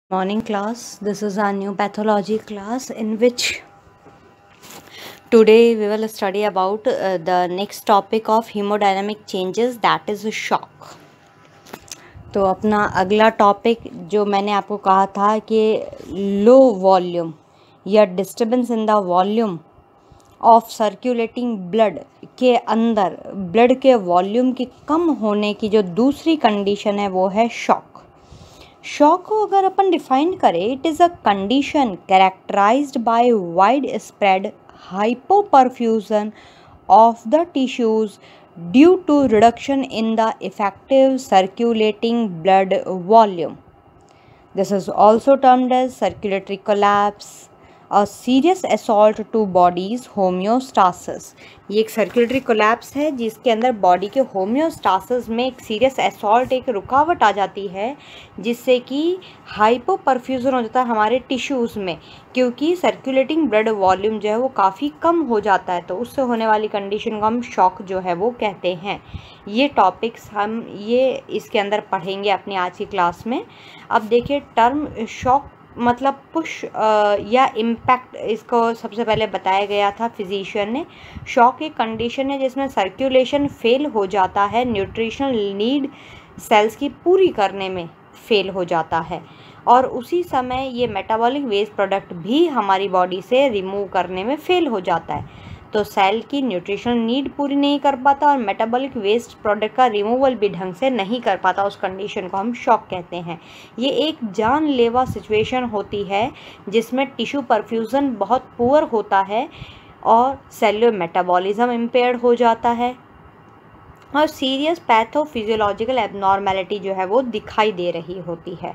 Morning class. This is our new pathology class in which today we will study about the next topic of hemodynamic changes, that is shock. तो अपना अगला topic जो मैंने आपको कहा था कि लो वॉल्यूम या disturbance in the volume of circulating blood के अंदर ब्लड के वॉल्यूम की कम होने की जो दूसरी कंडीशन है वो है शॉक। शॉक को अगर अपन डिफाइन करें, it is a condition characterized by widespread hypoperfusion of the tissues due to reduction in the effective circulating blood volume. This is also termed as circulatory collapse, a serious assault to body's homeostasis. ये एक circulatory collapse है जिसके अंदर body के homeostasis में एक serious assault, एक रुकावट आ जाती है जिससे कि हाइपोपरफ्यूजन हो जाता है हमारे टिश्यूज़ में, क्योंकि सर्कुलेटिंग ब्लड वॉल्यूम जो है वो काफ़ी कम हो जाता है, तो उससे होने वाली कंडीशन को हम शॉक जो है वो कहते हैं। ये टॉपिक्स हम इसके अंदर पढ़ेंगे अपनी आज की क्लास में। अब देखिए, टर्म शॉक मतलब पुश या इम्पैक्ट, इसको सबसे पहले बताया गया था फिजिशियन ने। शॉक एक कंडीशन है जिसमें सर्कुलेशन फेल हो जाता है, न्यूट्रिशनल नीड सेल्स की पूरी करने में फेल हो जाता है, और उसी समय ये मेटाबॉलिक वेस्ट प्रोडक्ट भी हमारी बॉडी से रिमूव करने में फेल हो जाता है। तो सेल की न्यूट्रिशनल नीड पूरी नहीं कर पाता और मेटाबॉलिक वेस्ट प्रोडक्ट का रिमूवल भी ढंग से नहीं कर पाता, उस कंडीशन को हम शॉक कहते हैं। ये एक जानलेवा सिचुएशन होती है जिसमें टिश्यू परफ्यूज़न बहुत पुअर होता है और सेलुलर मेटाबॉलिज्म इम्पेयर्ड हो जाता है और सीरियस पैथोफिजियोलॉजिकल एबनॉर्मेलिटी जो है वो दिखाई दे रही होती है।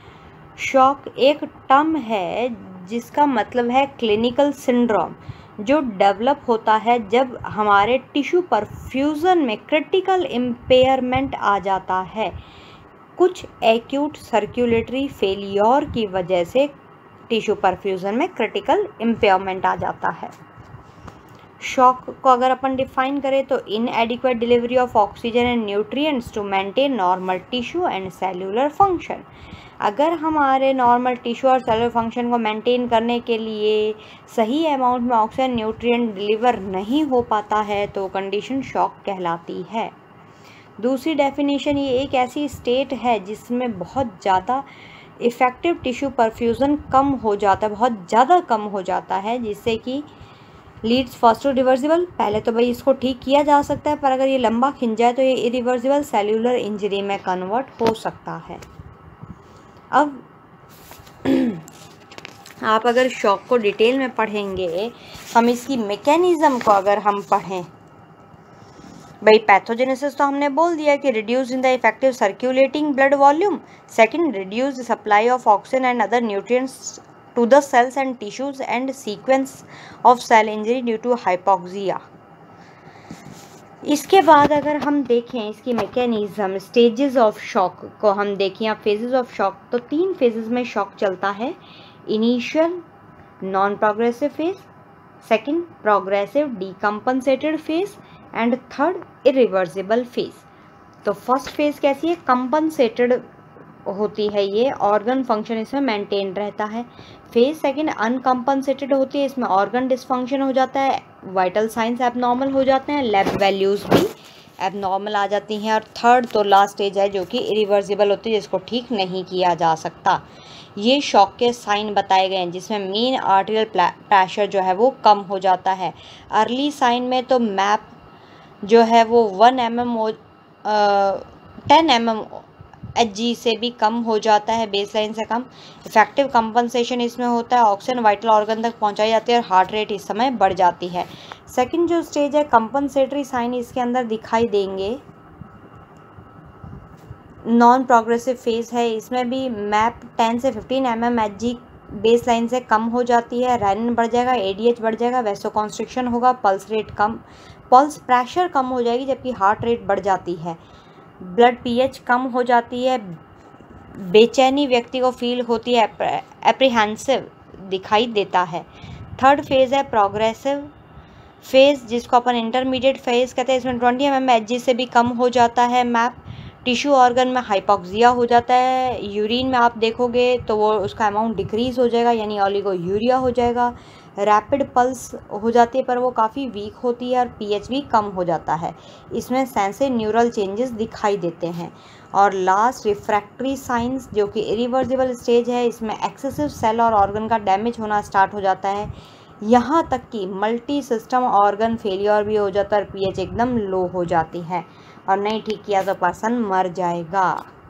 शॉक एक टर्म है जिसका मतलब है क्लिनिकल सिंड्रोम, जो डेवलप होता है जब हमारे टिश्यू परफ्यूज़न में क्रिटिकल इम्पेयरमेंट आ जाता है। कुछ एक्यूट सर्कुलेटरी फेलियर की वजह से टिश्यू परफ्यूज़न में क्रिटिकल इम्पेयरमेंट आ जाता है। शॉक को अगर अपन डिफाइन करें तो inadequate delivery of oxygen and nutrients to maintain normal tissue and cellular function. अगर हमारे नॉर्मल टिश्यू और सेलुलर फंक्शन को मेंटेन करने के लिए सही अमाउंट में ऑक्सीजन न्यूट्रिएंट डिलीवर नहीं हो पाता है तो कंडीशन शॉक कहलाती है। दूसरी डेफिनेशन, ये एक ऐसी स्टेट है जिसमें बहुत ज़्यादा इफ़ेक्टिव टिश्यू परफ्यूज़न कम हो जाता है, बहुत ज़्यादा कम हो जाता है, जिससे कि लीड्स फर्स्ट टू रिवर्सिबल। पहले तो भाई इसको ठीक किया जा सकता है, पर अगर ये लंबा खिंच जाए तो ये इरिवर्सिबल सेल्यूलर इंजरी में कन्वर्ट हो सकता है। अब आप अगर शॉक को डिटेल में पढ़ेंगे, हम इसकी मैकेनिज्म को अगर हम पढ़ें, भाई पैथोजेनेसिस तो हमने बोल दिया कि reduce in the effective circulating blood volume, second reduce the supply of oxygen and other nutrients to the cells and tissues and sequence of cell injury due to hypoxia. इसके बाद अगर हम देखें इसकी मैकेनिज्म, स्टेजेस ऑफ शॉक को हम देखें या फेजेस ऑफ शॉक, तो 3 फेजेस में शॉक चलता है। Initial non progressive phase, second progressive decompensated phase and third irreversible phase. तो फर्स्ट फेज कैसी है? कंपनसेटेड होती है, ये ऑर्गन फंक्शन इसमें मेंटेन रहता है। फेज सेकंड अनकम्पनसेटेड होती है, इसमें ऑर्गन डिसफंक्शन हो जाता है, वाइटल साइंस एबनॉर्मल हो जाते हैं, लैब वैल्यूज़ भी एबनॉर्मल आ जाती हैं, और थर्ड तो लास्ट स्टेज है जो कि इरिवर्सिबल होती है, जिसको ठीक नहीं किया जा सकता। ये शॉक के साइन बताए गए हैं जिसमें मीन आर्टेरियल प्रेशर जो है वो कम हो जाता है। अर्ली साइन में तो मैप जो है वो 1 mm 10 mm Hg से भी कम हो जाता है, बेसलाइन से कम। इफेक्टिव कंपनसेशन इसमें होता है, ऑक्सीजन वाइटल ऑर्गन तक पहुंचाई जाती है और हार्ट रेट इस समय बढ़ जाती है। सेकंड जो स्टेज है, कंपनसेटरी साइन इसके अंदर दिखाई देंगे। नॉन प्रोग्रेसिव फेज है, इसमें भी मैप 10 से 15 mm Hg बेसलाइन से कम हो जाती है, रेनिन बढ़ जाएगा, ADH बढ़ जाएगा, वैसोकॉन्स्ट्रिक्शन होगा, पल्स प्रेशर कम हो जाएगी, जबकि हार्ट रेट बढ़ जाती है। ब्लड pH कम हो जाती है, बेचैनी व्यक्ति को फील होती है, एप्रीहेंसिव दिखाई देता है। थर्ड फेज़ है प्रोग्रेसिव फेज़, जिसको अपन इंटरमीडिएट फेज़ कहते हैं। इसमें 20 mm Hg से भी कम हो जाता है मैप। टिश्यू ऑर्गन में हाइपोक्सिया हो जाता है। यूरिन में आप देखोगे तो वो उसका अमाउंट डिक्रीज़ हो जाएगा, यानी ओलिगोयूरिया हो जाएगा। रैपिड पल्स हो जाती है पर वो काफ़ी वीक होती है और पीएच भी कम हो जाता है। इसमें सेंसरी न्यूरल चेंजेस दिखाई देते हैं। और लास्ट रिफ्रैक्टरी साइंस, जो कि इरिवर्सिबल स्टेज है, इसमें एक्सेसिव सेल और ऑर्गन का डैमेज होना स्टार्ट हो जाता है, यहाँ तक कि मल्टी सिस्टम ऑर्गन फेलियर भी हो जाता है और पीएच एकदम लो हो जाती है, और नहीं ठीक किया तो पर्सन मर जाएगा।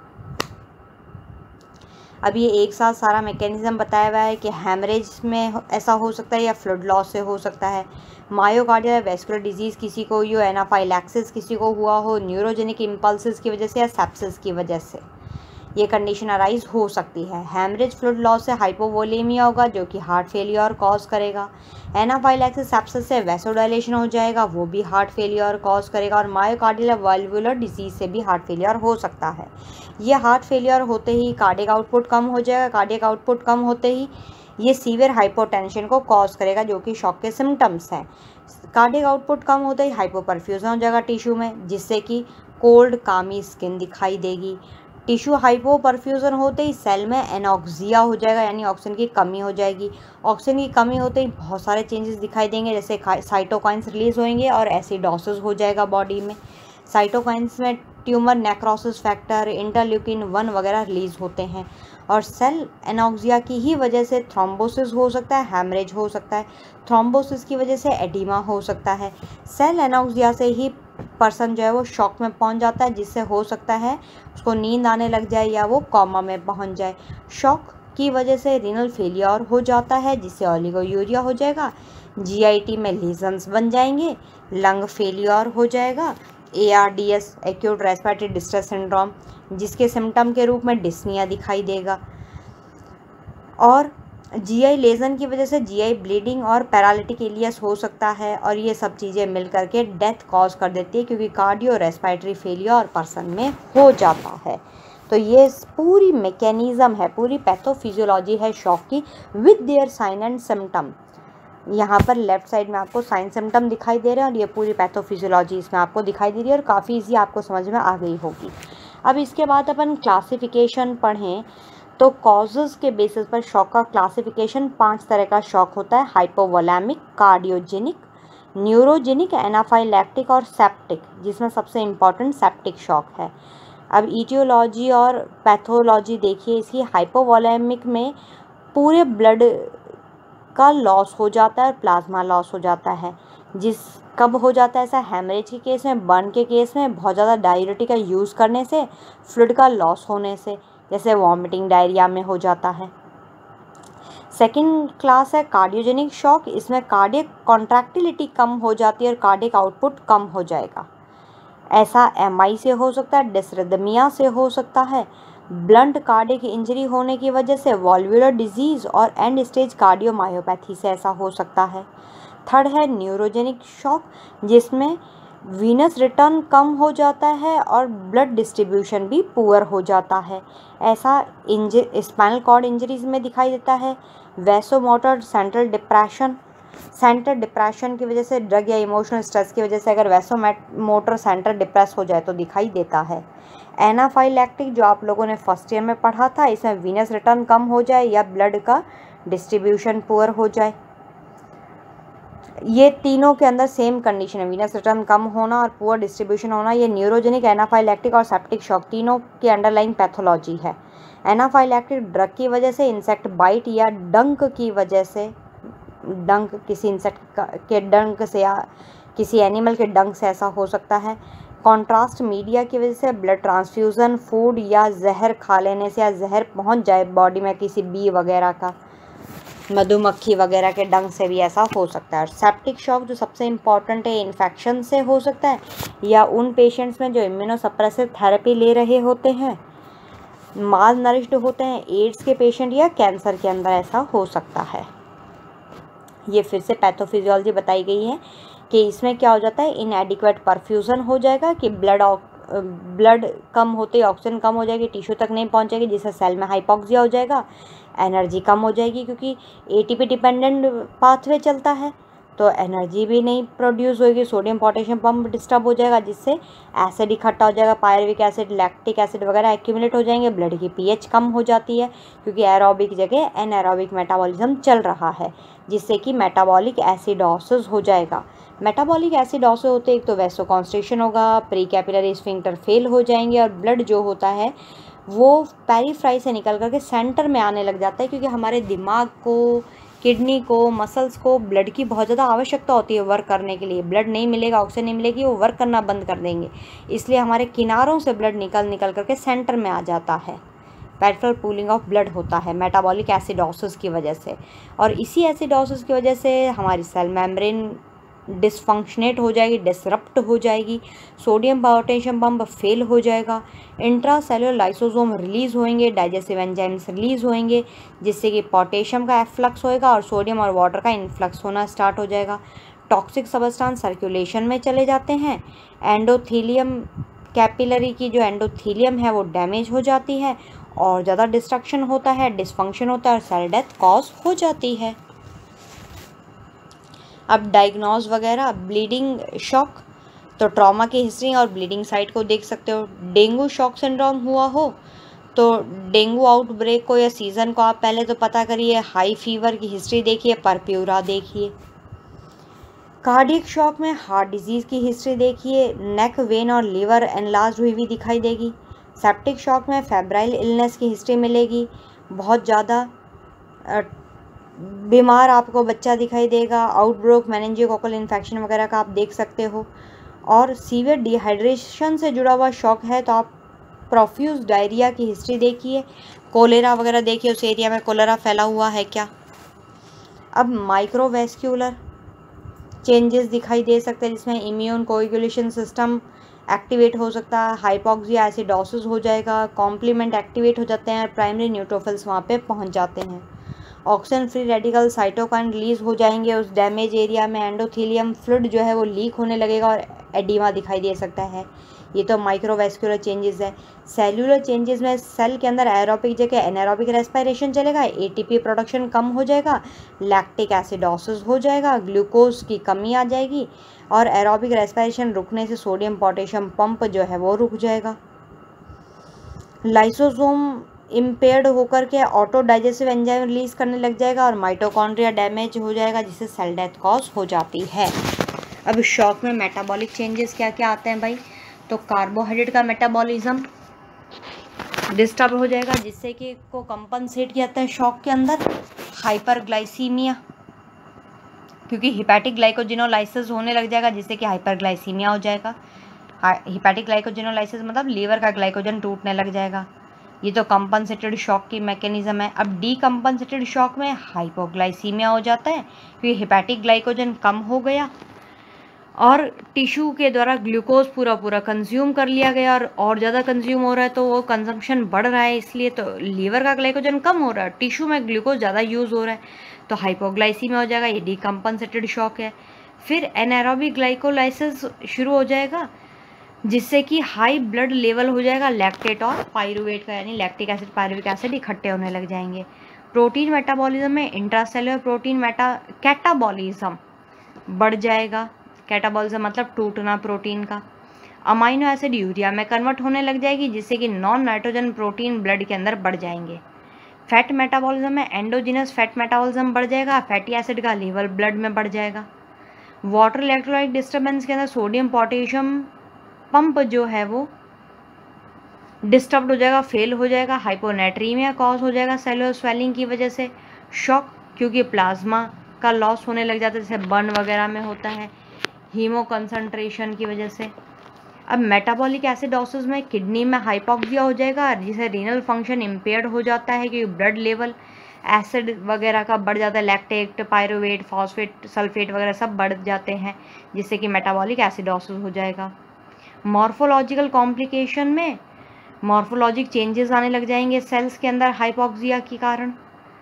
अब ये एक साथ सारा मैकेनिज्म बताया हुआ है कि हैमरेज में ऐसा हो सकता है या फ्लूइड लॉस से हो सकता है, मायोकार्डियल वेस्कुलर डिजीज़ किसी को हो, एनाफाइलैक्सिस किसी को हुआ हो, न्यूरोजेनिक इम्पल्सिस की वजह से या सेप्सिस की वजह से ये कंडीशन अराइज हो सकती है। हैमरेज फ्लूइड लॉस से हाइपोवोलेमिया होगा जो कि हार्ट फेलियर कॉज करेगा। एनाफाइलैक्सिस सेप्सिस से वैसोडाइलेशन हो जाएगा, वो भी हार्ट फेलियर कॉज करेगा। और मायोकार्डियल वाल्वुलर डिजीज से भी हार्ट फेलियर हो सकता है। ये हार्ट फेलियर होते ही कार्डियक आउटपुट कम हो जाएगा। कार्डियक आउटपुट कम होते ही ये सीवियर हाइपोटेंशन को कॉज करेगा, जो कि शॉक के सिम्टम्स हैं। कार्डियक आउटपुट कम होते ही हाइपोपरफ्यूजन हो जाएगा टिश्यू में, जिससे कि कोल्ड कामी स्किन दिखाई देगी। टिश्यू हाइपोपरफ्यूजन होते ही सेल में एनॉक्सिया हो जाएगा, यानी ऑक्सीजन की कमी हो जाएगी। ऑक्सीजन की कमी होते ही बहुत सारे चेंजेस दिखाई देंगे, जैसे साइटोकाइंस रिलीज होंगे और एसिडोसिस हो जाएगा बॉडी में। साइटोकाइंस में ट्यूमर नेक्रोसिस फैक्टर, इंटरल्यूकिन 1 वगैरह रिलीज होते हैं। और सेल एनॉक्सिया की ही वजह से थ्रोम्बोसिस हो सकता है, हैमरेज हो सकता है। थ्रोम्बोसिस की वजह से एडिमा हो सकता है। सेल एनॉक्सिया से ही पर्सन जो है वो शॉक में पहुंच जाता है, जिससे हो सकता है उसको नींद आने लग जाए या वो कोमा में पहुंच जाए। शॉक की वजह से रीनल फेलियर हो जाता है, जिससे ओलिगोयूरिया हो जाएगा। जीआईटी में लीजन्स बन जाएंगे, लंग फेलियर हो जाएगा। ARDS acute respiratory distress syndrome, जिसके सिम्टम के रूप में डिस्निया दिखाई देगा। और जीआई लेजन की वजह से जीआई ब्लीडिंग और पैरालिटिक इलियस हो सकता है, और ये सब चीज़ें मिल करके डेथ कॉज कर देती है, क्योंकि कार्डियो रेस्पिरेटरी फेलियर पर्सन में हो जाता है। तो ये पूरी मैकेनिज्म है, पूरी पैथोफिजियोलॉजी है शॉक की, with their sign and symptom. यहाँ पर लेफ्ट साइड में आपको साइन सिम्टम दिखाई दे रहे हैं और ये पूरी पैथोफिजियोलॉजी इसमें आपको दिखाई दे रही है, और काफ़ी ईजी आपको समझ में आ गई होगी। अब इसके बाद अपन क्लासिफिकेशन पढ़ें तो कॉजेज़ के बेसिस पर शॉक का क्लासिफिकेशन 5 तरह का शॉक होता है: हाइपोवोलेमिक, कार्डियोजेनिक, न्यूरोजेनिक, एनाफाइलैक्टिक और सेप्टिक, जिसमें सबसे इम्पॉर्टेंट सेप्टिक शॉक है। अब ईटियोलॉजी और पैथोलॉजी देखिए इसकी। हाइपोवोलेमिक में पूरे ब्लड का लॉस हो जाता है, प्लाज्मा लॉस हो जाता है। कब हो जाता है ऐसा? हेमरेज के केस में, बर्न के केस में, बहुत ज़्यादा डाययूरेटिक का यूज़ करने से, फ्लूइड का लॉस होने से, जैसे वॉमिटिंग, डायरिया में हो जाता है। सेकंड क्लास है कार्डियोजेनिक शॉक। इसमें कार्डियक कॉन्ट्रैक्टिलिटी कम हो जाती है और कार्डियक आउटपुट कम हो जाएगा। ऐसा एमआई से हो सकता है, डिसरिथमिया से हो सकता है, ब्लंट कार्डियक इंजरी होने की वजह से, वॉल्वुलर डिजीज़ और एंड स्टेज कार्डियोमायोपैथी से ऐसा हो सकता है। थर्ड है न्यूरोजेनिक शॉक, जिसमें वीनस रिटर्न कम हो जाता है और ब्लड डिस्ट्रीब्यूशन भी पुअर हो जाता है। ऐसा स्पाइनल कॉर्ड इंजरीज में दिखाई देता है। वैसोमोटर सेंट्रल डिप्रेशन की वजह से, ड्रग या इमोशनल स्ट्रेस की वजह से अगर वैसोमोटर सेंटर डिप्रेस हो जाए तो दिखाई देता है। एनाफाइलैक्टिक जो आप लोगों ने फर्स्ट ईयर में पढ़ा था, इसमें वीनस रिटर्न कम हो जाए या ब्लड का डिस्ट्रीब्यूशन पुअर हो जाए। ये तीनों के अंदर सेम कंडीशन है, वीनस रिटर्न कम होना और पुअर डिस्ट्रीब्यूशन होना। ये न्यूरोजेनिक, एनाफाइलैक्टिक और सेप्टिक शॉक तीनों की अंडरलाइंग पैथोलॉजी है। एनाफाइलैक्टिक ड्रग की वजह से, इंसेक्ट बाइट या डंक की वजह से, डंक किसी इंसेक्ट के डंक से या किसी एनिमल के डंक से ऐसा हो सकता है। कॉन्ट्रास्ट मीडिया की वजह से, ब्लड ट्रांसफ्यूज़न, फूड या जहर खा लेने से, या जहर पहुंच जाए बॉडी में किसी बी वगैरह का, मधुमक्खी वगैरह के डंक से भी ऐसा हो सकता है। और सेप्टिक शॉक जो सबसे इम्पॉर्टेंट है, इन्फेक्शन से हो सकता है या उन पेशेंट्स में जो इम्यूनोसप्रेसिव थेरेपी ले रहे होते हैं, माल नरिश्ड होते हैं, एड्स के पेशेंट या कैंसर के अंदर ऐसा हो सकता है। ये फिर से पैथोफिजियोलॉजी बताई गई है कि इसमें क्या हो जाता है, इनएडिक्वेट परफ्यूजन हो जाएगा कि ब्लड कम होते ही ऑक्सीजन कम हो जाएगी, टिश्यू तक नहीं पहुंचेगी, जिससे सेल में हाइपोक्सिया हो जाएगा। एनर्जी कम हो जाएगी क्योंकि एटीपी डिपेंडेंट पाथवे चलता है, तो एनर्जी भी नहीं प्रोड्यूस होगी, सोडियम पोटेशियम पंप डिस्टर्ब हो जाएगा, जिससे एसिड इकट्ठा हो जाएगा, पायरुविक एसिड, लैक्टिक एसिड वगैरह एक्यूमुलेट हो जाएंगे, ब्लड की पीएच कम हो जाती है क्योंकि एरोबिक जगह एनएरोबिक मेटाबॉलिज्म चल रहा है, जिससे कि मेटाबॉलिक एसिडोसिस हो जाएगा। मेटाबॉलिक एसिडोसिस होते एक तो वैसोकॉन्स्ट्रिक्शन होगा, प्री कैपिलरी स्फिंक्टर फेल हो जाएंगे और ब्लड जो होता है वो पेरिफ्राई से निकल करके सेंटर में आने लग जाता है, क्योंकि हमारे दिमाग को, किडनी को, मसल्स को ब्लड की बहुत ज़्यादा आवश्यकता होती है वर्क करने के लिए। ब्लड नहीं मिलेगा, ऑक्सीजन नहीं मिलेगी, वो वर्क करना बंद कर देंगे, इसलिए हमारे किनारों से ब्लड निकल करके सेंटर में आ जाता है। पेरिफेरल पूलिंग ऑफ ब्लड होता है मेटाबॉलिक एसिडोसिस की वजह से, और इसी एसिडोसिस की वजह से हमारी सेल मेम्ब्रेन डिसफंक्शनेट हो जाएगी, डिसरप्ट हो जाएगी, सोडियम पोटेशियम पंप फेल हो जाएगा, इंट्रासेलुलर लाइसोसोम रिलीज़ होंगे, डाइजेस्टिव एंजाइम्स रिलीज़ होंगे, जिससे कि पोटेशियम का एफ्लक्स होएगा और सोडियम और वाटर का इन्फ्लक्स होना स्टार्ट हो जाएगा। टॉक्सिक सब्सटेंस सर्कुलेशन में चले जाते हैं, एंडोथीलियम कैपिलरी की जो एंडोथीलियम है वो डैमेज हो जाती है और ज़्यादा डिस्ट्रक्शन होता है, डिसफंक्शन होता है और सेल डेथ कॉज हो जाती है। अब डायग्नोज वगैरह, ब्लीडिंग शॉक, तो ट्रॉमा की हिस्ट्री और ब्लीडिंग साइट को देख सकते हो। डेंगू शॉक सिंड्रोम हुआ हो तो डेंगू आउटब्रेक को या सीज़न को आप पहले तो पता करिए, हाई फीवर की हिस्ट्री देखिए, परप्यूरा देखिए। कार्डियक शॉक में हार्ट डिजीज़ की हिस्ट्री देखिए, नेक, वेन और लीवर एनलार्ज हुई भी दिखाई देगी। सेप्टिक शॉक में फेब्राइल इलनेस की हिस्ट्री मिलेगी, बहुत ज़्यादा बीमार आपको बच्चा दिखाई देगा, आउटब्रोक मेनिंजियोकोकल इन्फेक्शन वगैरह का आप देख सकते हो। और सीवियर डिहाइड्रेशन से जुड़ा हुआ शॉक है तो आप प्रोफ्यूज डायरिया की हिस्ट्री देखिए, कोलेरा वगैरह देखिए, उस एरिया में कोलेरा फैला हुआ है क्या। अब माइक्रोवेस्क्यूलर चेंजेस दिखाई दे सकते हैं, जिसमें इम्यून कोएगुलेशन सिस्टम एक्टिवेट हो सकता है, हाइपोक्सिया एसिडोसिस हो जाएगा, कॉम्प्लीमेंट एक्टिवेट हो जाते हैं, प्राइमरी न्यूट्रोफिल्स वहाँ पे पहुँच जाते हैं, oxygen free radical cytokine release हो जाएंगे उस डैमेज एरिया में, एंडोथीलियम फ्लूइड जो है वो लीक होने लगेगा और एडिमा दिखाई दे सकता है। ये तो माइक्रोवेस्कुलर चेंजेस है। सेलुलर चेंजेस में सेल के अंदर एरोबिक जगह एनारोबिक रेस्पिरेशन चलेगा, एटीपी प्रोडक्शन कम हो जाएगा, लैक्टिक एसिडोसिस हो जाएगा, ग्लूकोज की कमी आ जाएगी और एरोबिक रेस्पिरेशन रुकने से सोडियम पोटेशियम पंप जो है वो रुक जाएगा। लाइसोसोम इम्पेयर्ड होकर के ऑटो डाइजेस्टिव एंजाइम रिलीज करने लग जाएगा और माइटोकॉन्ड्रिया डैमेज हो जाएगा, जिससे सेल डेथ कॉज हो जाती है। अब शॉक में मेटाबॉलिक चेंजेस क्या क्या आते हैं भाई, तो कार्बोहाइड्रेट का मेटाबॉलिज्म डिस्टर्ब हो जाएगा, जिससे कि को कंपनसेट किया जाता है शॉक के अंदर हाइपरग्लाइसीमिया, क्योंकि हिपैटिक ग्लाइकोजिनोलाइसिस होने लग जाएगा, जिससे कि हाइपरग्लाइसीमिया हो जाएगा। हिपैटिक ग्लाइकोजिनोलाइसिस मतलब लीवर का ग्लाइकोजन टूटने लग जाएगा। ये तो कंपनसेटेड शॉक की मैकेनिज्म है। अब डीकम्पनसेटेड शॉक में हाइपोग्लाइसीमिया हो जाता है, क्योंकि हिपैटिक ग्लाइकोजन कम हो गया और टिश्यू के द्वारा ग्लूकोज पूरा कंज्यूम कर लिया गया और ज़्यादा कंज्यूम हो रहा है तो वो कंजम्पशन बढ़ रहा है, इसलिए तो लीवर का ग्लाइकोजन कम हो रहा है, टिश्यू में ग्लूकोज ज़्यादा यूज़ हो रहा है, तो हाइपोग्लाइसीमिया हो जाएगा। ये डीकम्पनसेटेड शॉक है। फिर एनारोबिक ग्लाइकोलाइसिस शुरू हो जाएगा, जिससे कि हाई ब्लड लेवल हो जाएगा लैक्टेट और पायरुवेट का, यानी लैक्टिक एसिड पायरुविक एसिड इकट्ठे होने लग जाएंगे। प्रोटीन मेटाबॉलिज्म में इंट्रासेलुलर प्रोटीन कैटाबॉलिज्म बढ़ जाएगा, कैटाबॉलिज्म मतलब टूटना प्रोटीन का। अमाइनो एसिड यूरिया में कन्वर्ट होने लग जाएगी, जिससे कि नॉन नाइट्रोजन प्रोटीन ब्लड के अंदर बढ़ जाएंगे। फैट मेटाबॉलिज्म में एंडोजिनस फैट मेटाबॉलिज्म बढ़ जाएगा, फैटी एसिड का लेवल ब्लड में बढ़ जाएगा। वाटर इलेक्ट्रोलाइट डिस्टर्बेंस के अंदर सोडियम पोटेशियम पंप जो है वो डिस्टर्ब हो जाएगा, फेल हो जाएगा, हाइपोनेट्रीमिया कॉज हो जाएगा सेलुलर स्वेलिंग की वजह से। शॉक, क्योंकि प्लाज्मा का लॉस होने लग जाता है, जैसे बर्न वगैरह में होता है, हीमो कंसंट्रेशन की वजह से। अब मेटाबॉलिक एसिडोसिस में किडनी में हाइपोक्सिया हो जाएगा, जिससे रीनल फंक्शन इम्पेयर्ड हो जाता है, क्योंकि ब्लड लेवल एसिड वगैरह का बढ़ जाता है, लैक्टेट, पायरुवेट, फॉस्फेट, सल्फेट वगैरह सब बढ़ जाते हैं, जिससे कि मेटाबॉलिक एसिडोसिस हो जाएगा। मॉर्फोलॉजिकल कॉम्प्लिकेशन में मॉर्फोलॉजिक चेंजेस आने लग जाएंगे सेल्स के अंदर हाइपोक्सिया के कारण,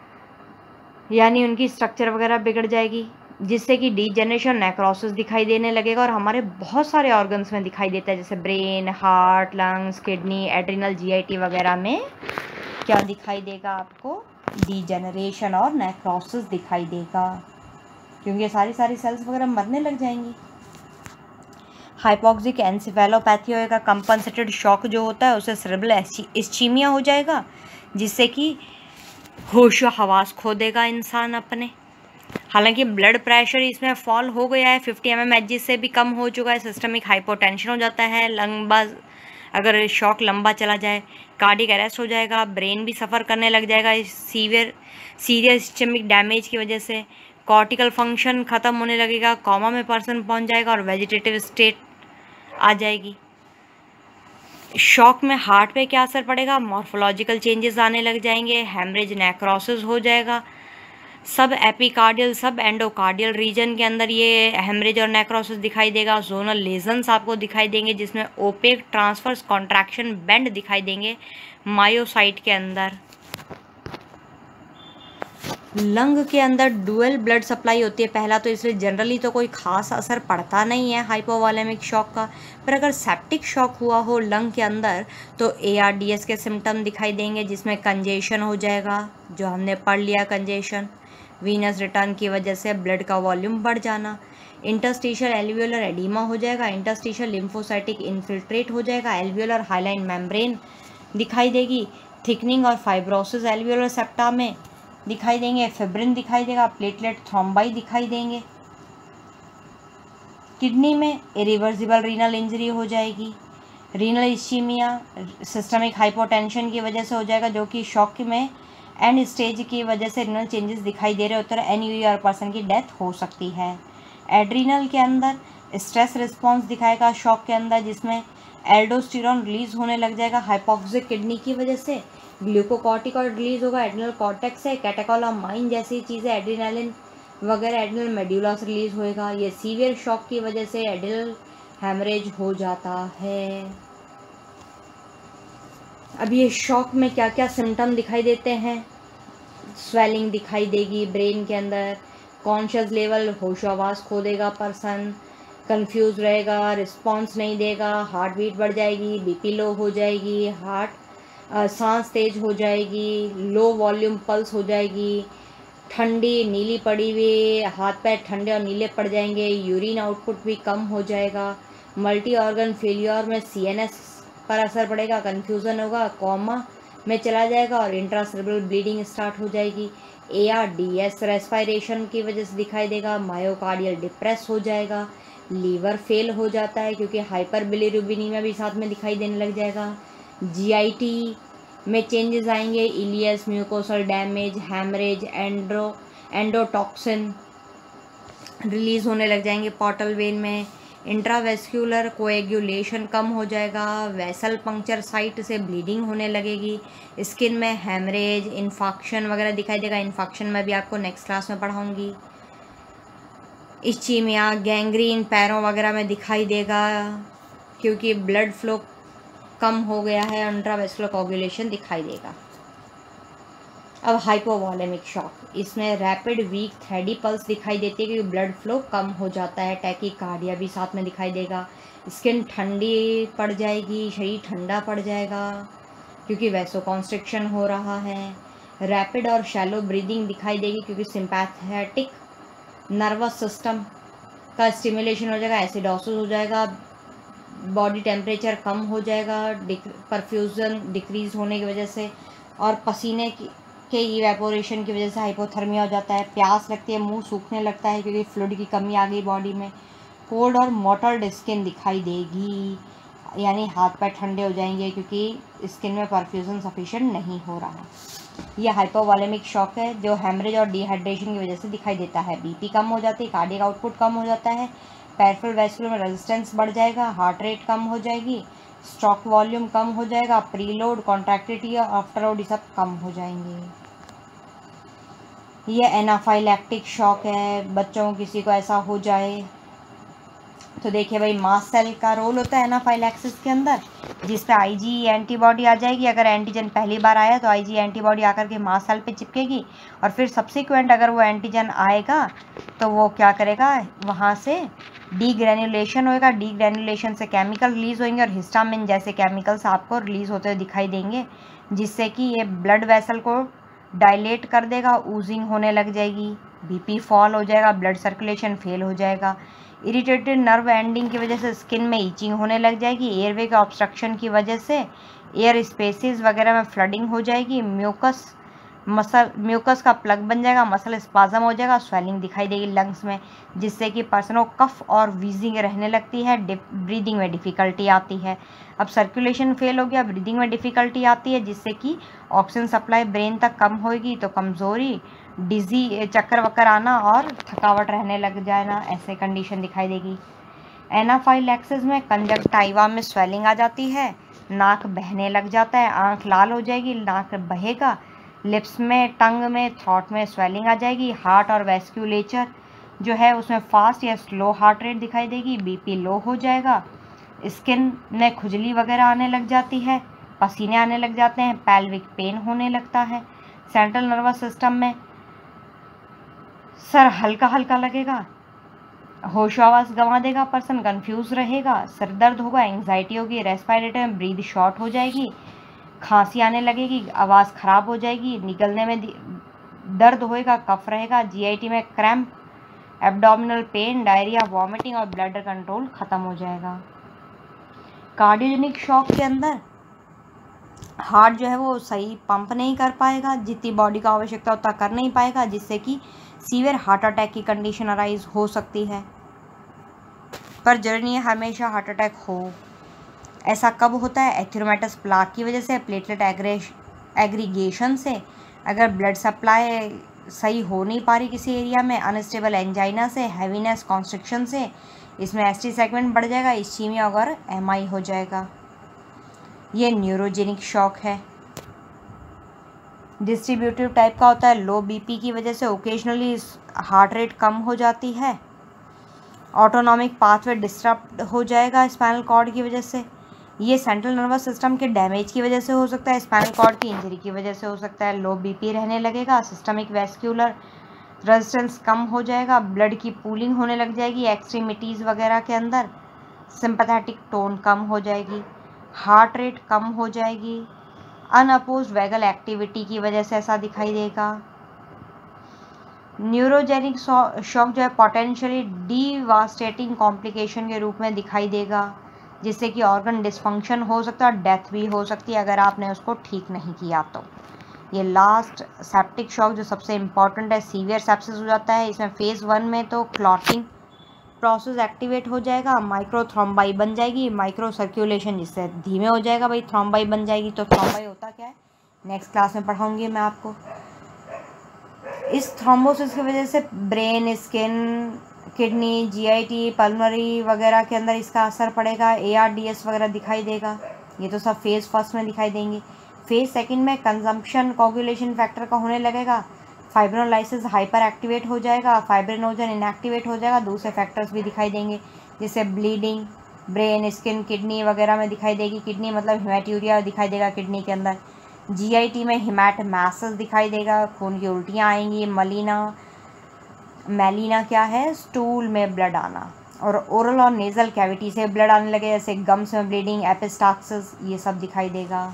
यानी उनकी स्ट्रक्चर वगैरह बिगड़ जाएगी, जिससे कि डीजेनरेशन, नेक्रोसिस दिखाई देने लगेगा और हमारे बहुत सारे ऑर्गन्स में दिखाई देता है, जैसे brain, heart, lungs, kidney, adrenal, GIT वगैरह में क्या दिखाई देगा आपको, डीजेनरेशन और नेक्रोसिस दिखाई देगा। क्योंकि सारी सेल्स वगैरह मरने लग जाएंगी। हाइपोक्सिक एन्सेफेलोपैथी होएगा, कंपनसेटेड शॉक जो होता है उससे सेरेब्रल इस्चीमिया हो जाएगा, जिससे कि होश व हवास खो देगा इंसान अपने। हालांकि ब्लड प्रेशर इसमें फॉल हो गया है, 50 mmHg से भी कम हो चुका है। सिस्टमिक हाइपोटेंशन हो जाता है, लंबा अगर शॉक लंबा चला जाए, कार्डियक अरेस्ट हो जाएगा, ब्रेन भी सफ़र करने लग जाएगा सीरियस इस्चेमिक डैमेज की वजह से। कॉर्टिकल फंक्शन ख़त्म होने लगेगा, कोमा में पर्सन पहुंच जाएगा और वेजिटेटिव स्टेट आ जाएगी। शॉक में हार्ट पे क्या असर पड़ेगा? मॉर्फोलॉजिकल चेंजेस आने लग जाएंगे, हेमरेज नेक्रोसिस हो जाएगा। सब एपिकार्डियल सब एंडोकार्डियल रीजन के अंदर ये हेमरेज और नेक्रोसिस दिखाई देगा। जोनल लेजन्स आपको दिखाई देंगे, जिसमें ओपेक ट्रांसफर्स कॉन्ट्रैक्शन बेंड दिखाई देंगे मायोसाइट के अंदर। लंग के अंदर डुअल ब्लड सप्लाई होती है पहला, तो इसलिए जनरली तो कोई खास असर पड़ता नहीं है हाइपोवॉलेमिक शॉक का। पर अगर सेप्टिक शॉक हुआ हो लंग के अंदर तो ARDS के सिम्टम दिखाई देंगे, जिसमें कंजेशन हो जाएगा, जो हमने पढ़ लिया कंजेशन, वीनस रिटर्न की वजह से ब्लड का वॉल्यूम बढ़ जाना। इंटरस्टिशियल एल्वियोलर एडिमा हो जाएगा, इंटरस्टिशियल लिम्फोसाइटिक इन्फिल्ट्रेट हो जाएगा, एल्वियोलर हाइलाइन मेम्ब्रेन दिखाई देगी, थिकनिंग और फाइब्रोसिस एल्वियोलर सेप्टा में दिखाई देंगे, फिब्रिन दिखाई देगा, प्लेटलेट थ्रोम्बाई दिखाई देंगे। किडनी में इरिवर्सिबल रीनल इंजरी हो जाएगी, रीनल इस्चीमिया सिस्टमिक हाइपोटेंशन की वजह से हो जाएगा, जो कि शॉक में एंड स्टेज की वजह से रीनल चेंजेस दिखाई दे रहे होते हैं, NUE पर्सन की डेथ हो सकती है। एड्रीनल के अंदर स्ट्रेस रिस्पॉन्स दिखाएगा शॉक के अंदर, जिसमें एल्डोस्टेरोन रिलीज होने लग जाएगा हाइपोक्सिक किडनी की वजह से, ग्लूकोकॉर्टिकॉइड रिलीज होगा एड्रिनल कॉर्टेक्स से, कैटेकोलामाइन जैसी चीज़ें, एड्रिनालिन वगैरह एड्रिनल मेड्यूला से रिलीज होएगा। ये सीवियर शॉक की वजह से एड्रिनल हेमरेज हो जाता है। अब ये शॉक में क्या क्या सिम्टम दिखाई देते हैं? स्वेलिंग दिखाई देगी ब्रेन के अंदर, कॉन्शियस लेवल होश आवाज़ खो देगा पर्सन, कंफ्यूज रहेगा, रिस्पॉन्स नहीं देगा, हार्ट बीट बढ़ जाएगी, BP लो हो जाएगी, सांस तेज हो जाएगी, लो वॉल्यूम पल्स हो जाएगी, ठंडी नीली पड़ी हुई, हाथ पैर ठंडे और नीले पड़ जाएंगे, यूरिन आउटपुट भी कम हो जाएगा, मल्टी ऑर्गन फेलियर में CNS पर असर पड़ेगा, कन्फ्यूज़न होगा, कोमा में चला जाएगा और इंट्रासेरेब्रल ब्लीडिंग स्टार्ट हो जाएगी। ARDS रेस्पिरेशन की वजह से दिखाई देगा, मायोकार्डियल डिप्रेस हो जाएगा, लीवर फेल हो जाता है क्योंकि हाइपर बिलिरुबिनीमिया भी साथ में दिखाई देने लग जाएगा। GIT में चेंजेस आएंगे, ileus mucosal damage, haemorrhage, endotoxin release होने लग जाएंगे पोर्टल वेन में, इंट्रावेस्क्यूलर कोएगुलेशन कम हो जाएगा, वेसल पंक्चर साइट से ब्लीडिंग होने लगेगी, स्किन में हैमरेज, इन्फेक्शन वगैरह दिखाई देगा। इन्फेक्शन में भी आपको नेक्स्ट क्लास में पढ़ाऊँगी। इस्चीमिया, गैंग्रीन पैरों वगैरह में दिखाई देगा क्योंकि ब्लड फ्लो कम हो गया है, इंट्रावेस्कुलर कोगुलेशन दिखाई देगा। अब हाइपोवॉलेमिक शॉक, इसमें रैपिड वीक थ्रेडी पल्स दिखाई देती है क्योंकि ब्लड फ्लो कम हो जाता है, टैकीकार्डिया भी साथ में दिखाई देगा, स्किन ठंडी पड़ जाएगी, शरीर ठंडा पड़ जाएगा क्योंकि वैसोकॉन्स्ट्रिक्शन हो रहा है, रैपिड और शैलो ब्रीदिंग दिखाई देगी क्योंकि सिंपैथेटिक नर्वस सिस्टम का स्टिमुलेशन हो जाएगा, एसिडोसिस हो जाएगा, बॉडी टेम्परेचर कम हो जाएगा, परफ्यूजन डिक्रीज होने की वजह से, और पसीने के इवेपोरेशन की वजह से हाइपोथर्मिया हो जाता है, प्यास लगती है, मुंह सूखने लगता है क्योंकि फ्लूइड की कमी आ गई बॉडी में, कोल्ड और मोटल्ड स्किन दिखाई देगी, यानी हाथ पैर ठंडे हो जाएंगे क्योंकि स्किन में परफ्यूजन सफिशिएंट नहीं हो रहा। यह हाइपोवॉलेमिक शॉक है जो हेमरेज और डिहाइड्रेशन की वजह से दिखाई देता है। BP कम हो जाती है, कार्डियक आउटपुट कम हो जाता है, पेरिफेरल वैस्कुलर में रेजिस्टेंस बढ़ जाएगा, हार्ट रेट कम हो जाएगी, स्ट्रोक वॉल्यूम कम हो जाएगा, प्रीलोड, कॉन्ट्रैक्टिलिटी और आफ्टरलोड ये सब कम हो जाएंगे। यह एनाफाइलैक्टिक शॉक है, बच्चों किसी को ऐसा हो जाए तो देखिए भाई, मास्ट सेल का रोल होता है एनाफाइलैक्सिस के अंदर, जिस पे IgE एंटीबॉडी आ जाएगी। अगर एंटीजन पहली बार आया तो IgE एंटीबॉडी आकर के मास्ट सेल पे चिपकेगी और फिर सब्सिक्वेंट अगर वो एंटीजन आएगा तो वो क्या करेगा, वहाँ से डीग्रेनुलेशन होएगा, डीग्रेनुलेशन से केमिकल रिलीज होंगे और हिस्टामिन जैसे केमिकल्स आपको रिलीज होते हुए दिखाई देंगे, जिससे कि ये ब्लड वेसल को डायलेट कर देगा, ऊजिंग होने लग जाएगी, बीपी फॉल हो जाएगा, ब्लड सर्कुलेशन फेल हो जाएगा। इरिटेटेड नर्व एंडिंग की वजह से स्किन में ईचिंग होने लग जाएगी। एयरवे के ऑब्स्ट्रक्शन की वजह से एयर स्पेसेस वगैरह में फ्लडिंग हो जाएगी। म्यूकस का प्लग बन जाएगा, मसल स्पाज्म हो जाएगा, स्वेलिंग दिखाई देगी लंग्स में, जिससे कि पर्सन को कफ और वीजिंग रहने लगती है, ब्रीदिंग में डिफ़िकल्टी आती है। अब सर्कुलेशन फेल हो गया, ब्रीदिंग में डिफ़िकल्टी आती है, जिससे कि ऑक्सीजन सप्लाई ब्रेन तक कम होगी, तो कमज़ोरी, डिजी, चक्कर वक्कर आना और थकावट रहने लग जाना, ऐसे कंडीशन दिखाई देगी। एनाफाइलैक्सिस में कंजक्टाइवा में स्वेलिंग आ जाती है, नाक बहने लग जाता है, आंख लाल हो जाएगी, नाक बहेगा, लिप्स में, टंग में, थ्रॉट में स्वेलिंग आ जाएगी। हार्ट और वैस्कुलेचर जो है उसमें फास्ट या स्लो हार्ट रेट दिखाई देगी, बीपी लो हो जाएगा, स्किन में खुजली वगैरह आने लग जाती है, पसीने आने लग जाते हैं, पेल्विक पेन होने लगता है। सेंट्रल नर्वस सिस्टम में सर हल्का हल्का लगेगा, होश आवाज़ गंवा देगा, पर्सन कंफ्यूज रहेगा, सर दर्द होगा, एंग्जाइटी होगी, रेस्पिरेटरी में ब्रीथ शॉर्ट हो जाएगी, खांसी आने लगेगी, आवाज़ ख़राब हो जाएगी, निकलने में दर्द होएगा, कफ रहेगा, जीआईटी में cramp, abdominal pain, diarrhoea, vomiting और ब्लड कंट्रोल ख़त्म हो जाएगा। कार्डियोजेनिक शॉक के अंदर हार्ट जो है वो सही पंप नहीं कर पाएगा, जितनी बॉडी का आवश्यकता उतना कर नहीं पाएगा, जिससे कि सीवियर हार्ट अटैक की कंडीशन अराइज हो सकती है। पर जरूरी नहीं है हमेशा हार्ट अटैक हो। ऐसा कब होता है? एथेरोमेटस प्लाक की वजह से, प्लेटलेट एग्रीगेशन से, अगर ब्लड सप्लाई सही हो नहीं पा रही किसी एरिया में, अनस्टेबल एंजाइना से, हैवीनेस कॉन्स्ट्रिक्शन से, इसमें एसटी सेगमेंट बढ़ जाएगा, इस्चीमिया और एमआई हो जाएगा। ये न्यूरोजेनिक शॉक है, डिस्ट्रीब्यूटिव टाइप का होता है। लो बीपी की वजह से ओकेजनली हार्ट रेट कम हो जाती है, ऑटोनॉमिक पाथवे डिस्टर्ब हो जाएगा स्पाइनल कॉर्ड की वजह से। ये सेंट्रल नर्वस सिस्टम के डैमेज की वजह से हो सकता है, स्पाइनल कॉर्ड की इंजरी की वजह से हो सकता है। लो बीपी रहने लगेगा, सिस्टमिक वैस्कुलर रेजिस्टेंस कम हो जाएगा, ब्लड की पूलिंग होने लग जाएगी एक्सट्रीमिटीज़ वगैरह के अंदर, सिंपैथेटिक टोन कम हो जाएगी, हार्ट रेट कम हो जाएगी, अनअपोज्ड वैगल एक्टिविटी की वजह से ऐसा दिखाई देगा। न्यूरोजेनिक शॉक जो है पोटेंशियली डिवास्टेटिंग कॉम्प्लिकेशन के रूप में दिखाई देगा, जिससे कि ऑर्गन डिसफंक्शन हो सकता है और डेथ भी हो सकती है अगर आपने उसको ठीक नहीं किया तो। ये लास्ट सेप्टिक शॉक जो सबसे इम्पॉर्टेंट है, सीवियर सेप्सिस हो जाता है। इसमें फेज़ 1 में तो क्लॉटिंग प्रोसेस एक्टिवेट हो जाएगा, माइक्रो थ्रोम्बाई बन जाएगी, माइक्रो सर्कुलेशन जिससे धीमे हो जाएगा, भाई थ्रोम्बाई बन जाएगी। तो थ्रोम्बाई होता क्या है नेक्स्ट क्लास में पढ़ाऊँगी मैं आपको। इस थ्रोम्बोसिस की वजह से brain, skin, kidney, GIT, pulmonary वगैरह के अंदर इसका असर पड़ेगा, ARDS वगैरह दिखाई देगा। ये तो सब फेज़ फर्स्ट में दिखाई देंगे। फेज़ सेकंड में कंजम्पशन कोगुलेशन फैक्टर का होने लगेगा, फाइब्रोलाइसिस हाइपर एक्टिवेट हो जाएगा, फाइब्रिनोजन इनएक्टिवेट हो जाएगा, दूसरे फैक्टर्स भी दिखाई देंगे जैसे ब्लीडिंग ब्रेन, स्किन, किडनी वगैरह में दिखाई देगी। किडनी मतलब हेमेटूरिया दिखाई देगा किडनी के अंदर। जीआईटी में हेमाटोमासिस दिखाई देगा, खून की उल्टियाँ आएंगी। मेलिना क्या है? स्टूल में ब्लड आना। और ओरल और नेज़ल कैविटी से ब्लड आने लगे, जैसे गम्स में ब्लीडिंग, एपिस्टाक्सिस, ये सब दिखाई देगा।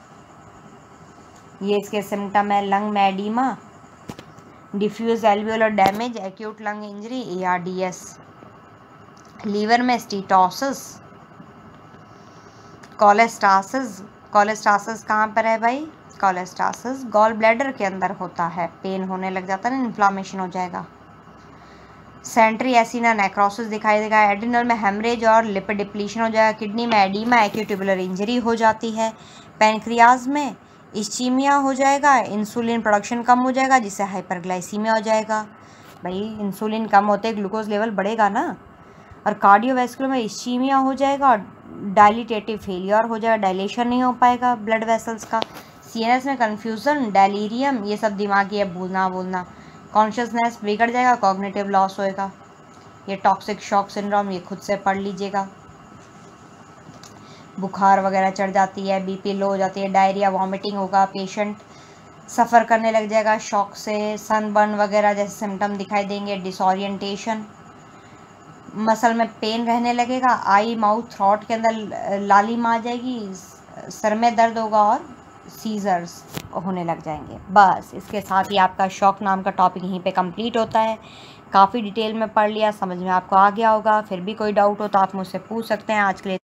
ये इसके सिम्टम है। लंग में oedema, diffuse alveolar damage, acute lung injury, ARDS। Liver में स्टीटोसिस, कोलेस्टासिस। कोलेस्टासिस कहाँ पर है भाई? कोलेस्टासिस गॉल ब्लैडर के अंदर होता है, पेन होने लग जाता है ना, इन्फ्लामेशन हो जाएगा। सेंट्री एसिना नेक्रोसिस दिखाई देगा। एड्रिनल में हेमरेज और लिपिड डिप्लीशन हो जाएगा। किडनी में एडीमा, एक्यूट ट्यूबुलर इंजरी हो जाती है। पैनक्रियाज में इस्चीमिया हो जाएगा, इंसुलिन प्रोडक्शन कम हो जाएगा, जिससे हाइपरग्लाइसीमिया हो जाएगा। भाई इंसुलिन कम होते ग्लूकोज लेवल बढ़ेगा ना। और कार्डियोवैस्कुलर में इस्चीमिया हो जाएगा, डायलिटेटिव फेलियर हो जाएगा, डायलेशन नहीं हो पाएगा ब्लड वेसल्स का। CNS में कन्फ्यूज़न, डेलीरियम, ये सब दिमागी है, भूलना बोलना। कॉन्शियसनेस बिगड़ जाएगा, कॉग्निटिव लॉस होएगा। ये टॉक्सिक शॉक सिंड्रोम, ये खुद से पढ़ लीजिएगा। बुखार वगैरह चढ़ जाती है, BP लो हो जाती है, डायरिया, वॉमिटिंग होगा, पेशेंट सफ़र करने लग जाएगा शॉक से। सनबर्न वगैरह जैसे सिम्टम दिखाई देंगे। डिसोरिएंटेशन, मसल में पेन रहने लगेगा। आई, माउथ, थ्रॉट के अंदर लालिम आ जाएगी, सर में दर्द होगा और सीजर्स। होने लग जाएंगे। बस इसके साथ ही आपका शॉक नाम का टॉपिक यहीं पे कंप्लीट होता है। काफ़ी डिटेल में पढ़ लिया, समझ में आपको आ गया होगा। फिर भी कोई डाउट हो तो आप मुझसे पूछ सकते हैं। आज के लिए